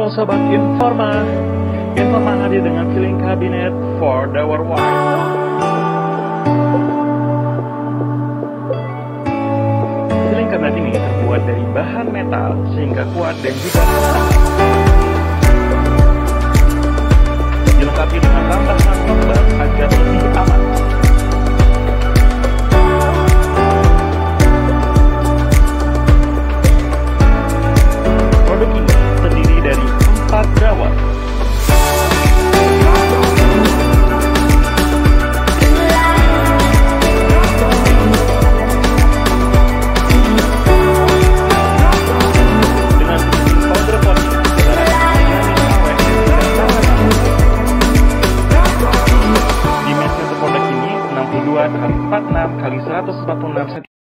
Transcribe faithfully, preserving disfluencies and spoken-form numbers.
Halo Sobat Informa, Informa hadir dengan ceiling cabinet for door wire. Ceiling cabinet ini terbuat dari bahan metal sehingga kuat dan juga tahan. Dilengkapi dengan tambahan lembab agar lebih aman.